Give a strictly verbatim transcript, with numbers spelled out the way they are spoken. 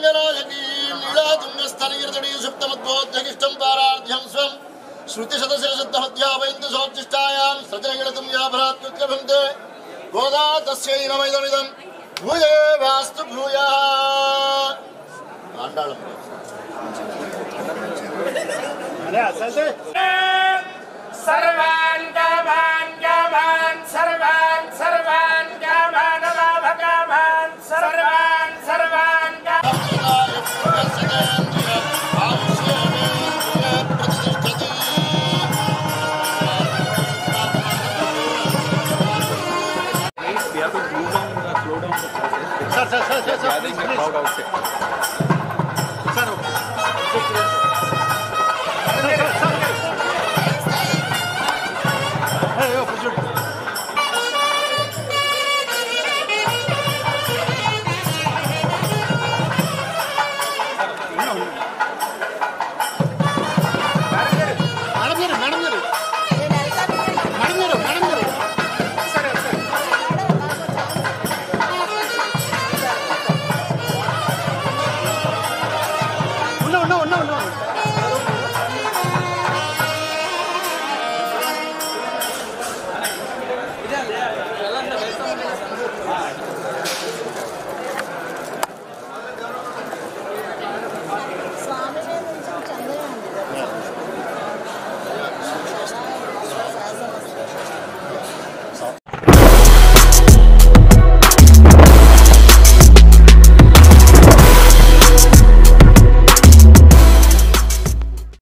रंगनायकी लीलातुंगस्तनगिरतटी सुप्तमद्वोध्यगिष्टं पारार्ध्यं स्वं श्रुतिशतशेषद्धमध्यापयन्ति सोच्चिष्टायां सजनगिरतुं याभरात्युत्कभन्ते गोदा तस्यै नमैदमिदं भूये वास्तु भूयः आण्डाळं सर्वान् कामान् कामान् सर्वान् सर्वान् कामान् अवाभकामान् सर्वान् सर्वान् We have to move down, slow down the process. Sir, sir, sir, sir, please, please.